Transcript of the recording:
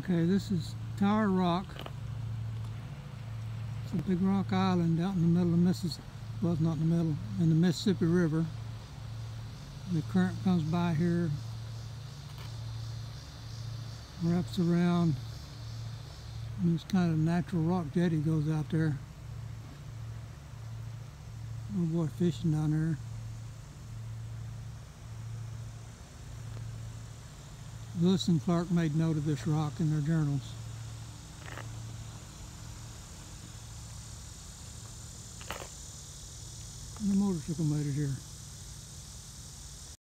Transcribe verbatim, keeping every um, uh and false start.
Okay, this is Tower Rock. It's a big rock island out in the middle of Mississippi. Well, it's not in the middle, in the Mississippi River. The current comes by here, wraps around, and this kind of natural rock jetty goes out there. Little boy fishing down there. Lewis and Clark made note of this rock in their journals. And the motorcycle made it here.